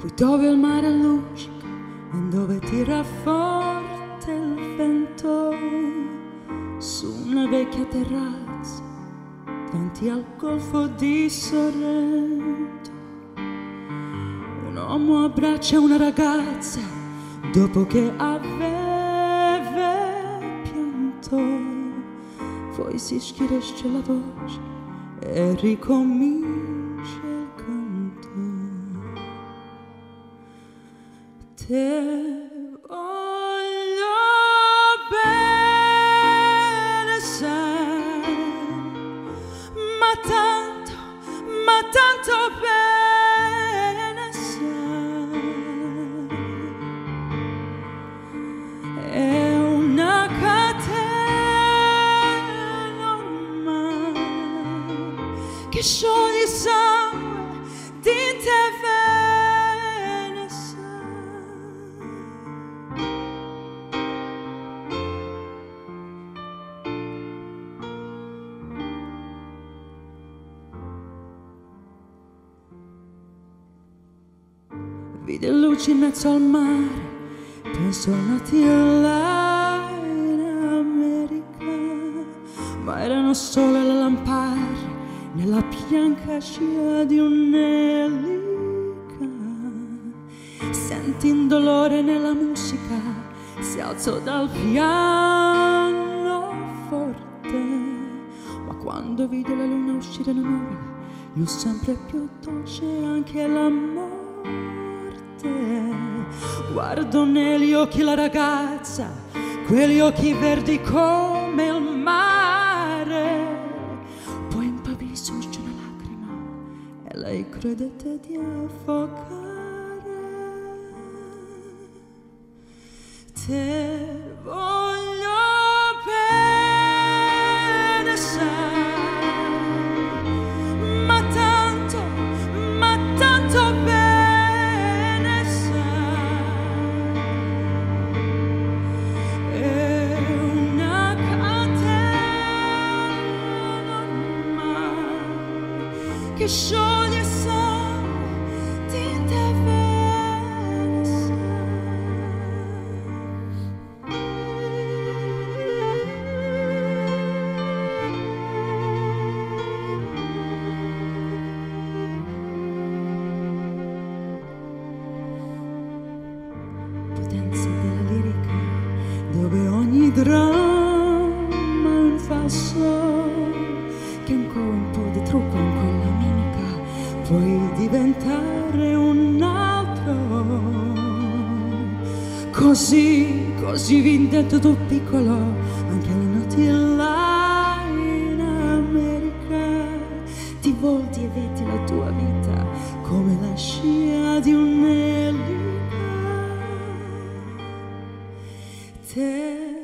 poi dove il mare luccica e dove tira forte il vento, su una vecchia terrazza davanti al golfo di Sorrento. Un uomo abbraccia una ragazza dopo che aveva pianto, poi si schiarisce la voce e ricomincia il canto. Te voglio bene, sai, ma tanto bene, sai. È una catena ormai che scioglie il sangue di te bene, sai. Vide luci in mezzo al mare, penso nati là in America, ma erano solo le lampade nella bianca scia di un'elica. Sentì un dolore nella musica, si alzò dal pianoforte, ma quando vide la luna uscire da nuvole, gli fu sempre più dolce anche la morte. Guardo negli occhi la ragazza, quegli occhi verdi come il mare, poi improvviso uscì una lacrima e lei credette di affogare. Te voglio bene, sai, ma tanto bene, sai. È una catena ormai che scioglie il sangue di te bene, sai. Potenza della lirica, dove ogni dramma è un falso, che ancora un po' di trucco in quella mimica puoi diventare un altro. Così vi dentro tu piccolo, anche le notti là in America, ti volti e vedi la tua vita come la scia di un'elica. Te